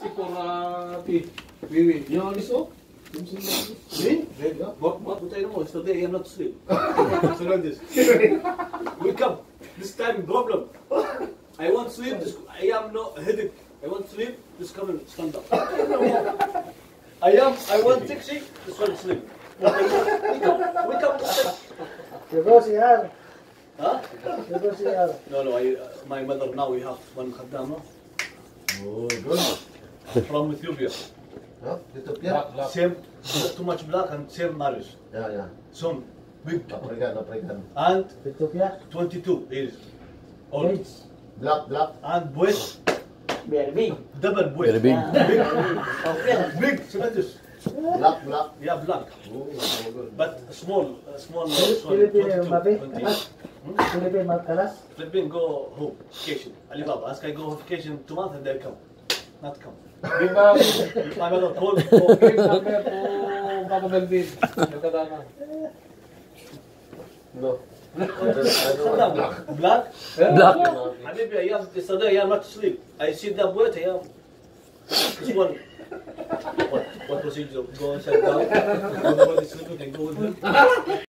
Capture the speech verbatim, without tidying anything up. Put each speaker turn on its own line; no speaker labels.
for uh, P. Wee
You know this oh?
Me?
Yeah.
What, what, what I know is today I'm not asleep. So like this. Wake up. This time problem. I want sleep. This, I am no headache. I want sleep. This come and stand up. I am. I want taxi. This one sleep. Wake up. Wake up.
You go C R.
Huh?
You go C R.
No, no. I, uh, my mother now we have one khaddam
Oh, good.
from Ethiopia.
Huh? Ethiopia?
Same. Too much black and same marriage.
Yeah, yeah.
Some big
African, African.
and
Ethiopia.
twenty-two years old.
Age.
Black, black.
And boy,
Very big.
double boy.
Very big.
Big.
Okay.
Big. Tremendous.
Black, black.
Yeah, black.
Oh, so good.
But small, uh, small. small
Philippine
twenty-two,
Mabe.
twenty.
Philippine Makalas.
Philippine go home vacation. Alibaba. Ask I go vacation two months and they come. Not come.
Give a
My mother called.
give number to Papa Melvin. Nagkadana.
No.
Black. Black.
Black.
Habibi, I am yesterday. I am not asleep. I see the boy. I am. This one. What? What procedure? Go and sit down. Everybody sleeping and go with him.